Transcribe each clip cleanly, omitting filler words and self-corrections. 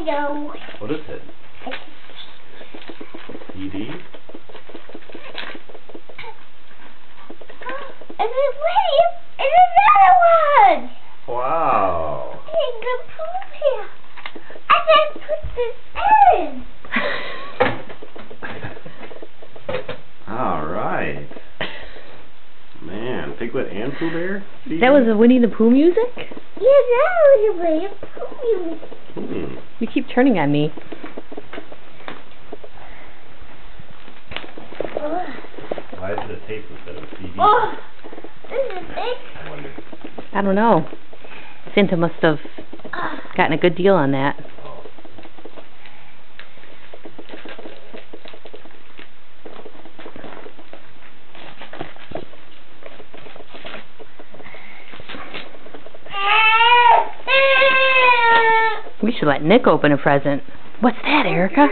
know. What is it? CD? And then wait, and another one. Wow. Hey, the poop here. And then put this in. All right. Man, Piglet and Pooh Bear? CD? That was a Winnie the Pooh music? Yeah, that was a way of pooping. You keep turning on me. Why is it a tape instead of a CD? Oh, this is big. I wonder. I don't know. Santa must have gotten a good deal on that. We should let Nick open a present. What's that, Erica?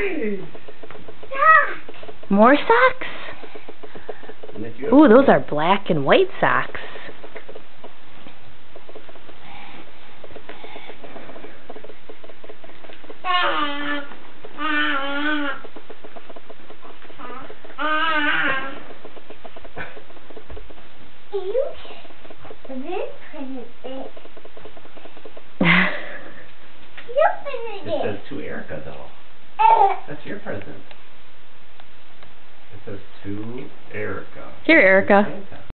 More socks? Ooh, those are black and white socks. It says to Erica, though. That's your present. It says to Erica. Here, Erica. Santa.